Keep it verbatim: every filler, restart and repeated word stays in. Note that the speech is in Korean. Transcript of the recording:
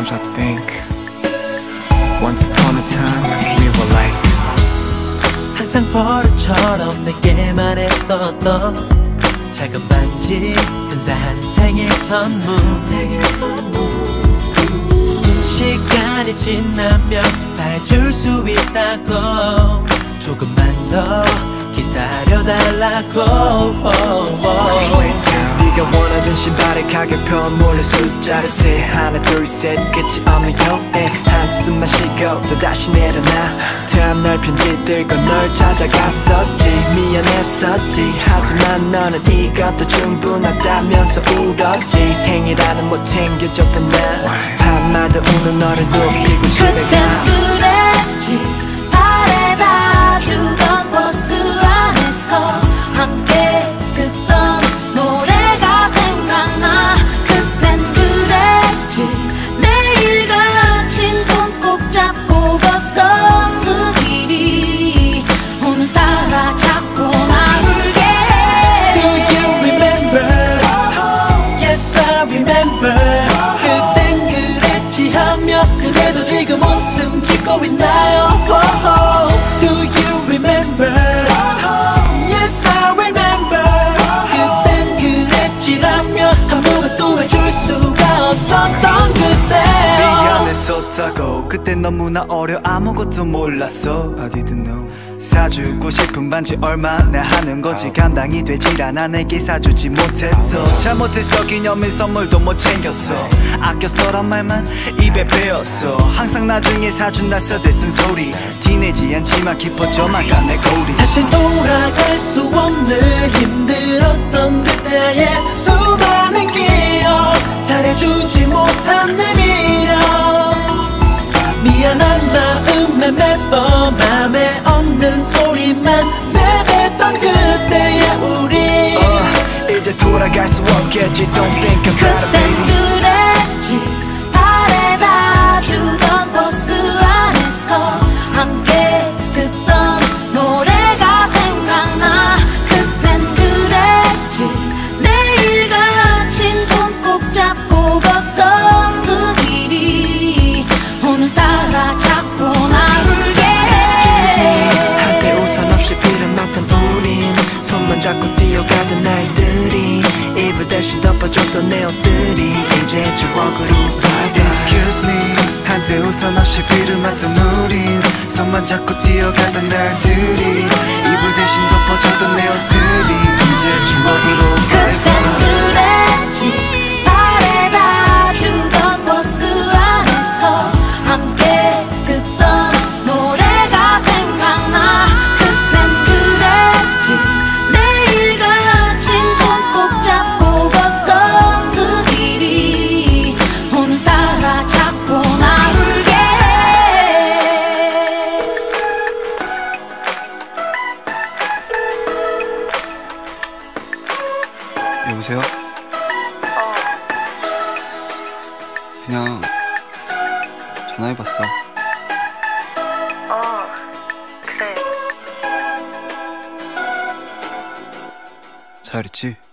Sometimes I think once upon a time we were like 항상 버릇처럼 내게만 했었던 작은 반지 근사한 생일 선물 시간이 지나면 다 해줄 수 있다고 조금만 더 기다려달라고 네가 원하던 신발의 가격표 몰래 숫자를 세 하나 둘 셋 끝이 없는 여행 한숨만 쉬고 또다시 내려놔 다음날 편지 들고 널 찾아갔었지 미안했었지 하지만 너는 이것도 충분하다면서 울었지 생일하는 못 챙겨줬던 날 밤마다 우는 너를 눕히고 집에 가 그랬지 바래다 주던 버스 안에서 함께 듣던 노래가 생각나 그땐 그랬지 매일같이 손 꼭 잡고 걷던 그 길이 오늘따라 자꾸 나 울게 해 Do you remember? Yes I remember 그땐 그랬지 하며 그대도 지금 웃음 짓고 있나요? Do you remember? Yes I remember 그땐 그랬지라며 아무것도 해줄 수가 없었던 그때 미안했었다고 그때 너무나 어려 아무것도 몰랐어 I didn't know 사주고 싶은 반지 얼마나 하는 거지 감당이 되질 않아 내게 사주지 못했어 잘못했어 기념일 선물도 못 챙겼어 아껴 써란 말만 입에 배웠어 항상 나중에 사준다서 대쓴 소리 티내지 않지만 깊어져만 가 내 거울이 다신 돌아갈 수 없는 힘들었던 그때의 수많은 기억 잘해주지 못한 내 미련 미안한 마음에 매번 맘에 없는 소리만 내뱉던 그때의 우리 uh, 이제 돌아갈 수 없겠지 Don't think about it baby 그랬지 바래다 주던 버스 안에서 함께 듣던 노래가 생각나 그땐 그랬지 매일같이 손 꼭 잡고 걷던 그 길이 오늘따라 자꾸 나 울게 해 한때 우산 없이 비를 맞던 우린 손만 잡고 뛰어가던 날들이 이불 대신 덮어줬던 내 옷들이 이제 추억으로 bye Excuse me 한때 우산 없이 비를 맞던 우린 손만 잡고 뛰어가던 날들이 이불 대신 덮어줬던 내 옷들이 이제 추억으로 bye 그땐 그랬지 바래다 주던 버스 안에서 함께 듣던 노래가 생각나 그땐 그랬지 매일같이 손 꼭 잡고 걷던 그 길이 오늘따라 자꾸 나 울게 해 여보세요? 그냥 전화해봤어. 어, 그래. 잘 있지?